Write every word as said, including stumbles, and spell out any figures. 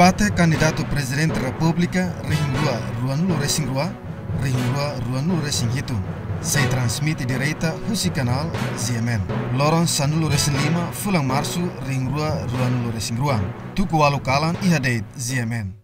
Debate candidato presidente Repubblica Ringrua Ruanulu Racing Rua Ringrua Ruanulu Racing Hitung. Saya transmite direita husi kanal Z M N. Loron Sanulu Racing lima Fulang Marsu Ringrua Ruanulu Racing Rua. Tuku walu kalan ihadeit Z M N.